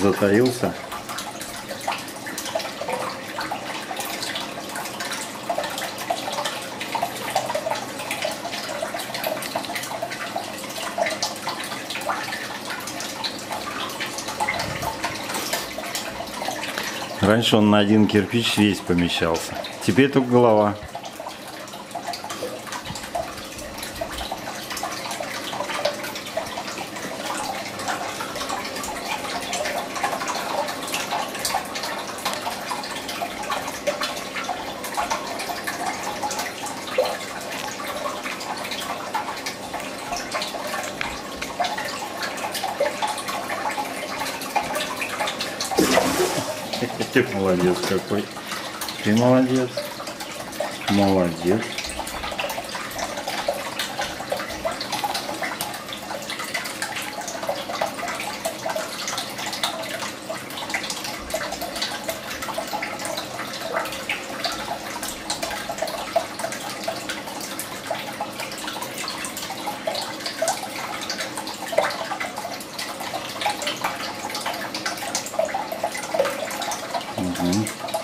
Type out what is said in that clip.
затаился. Раньше он на один кирпич весь помещался. Теперь только голова. Ты молодец какой. Ты молодец. Молодец. Угу.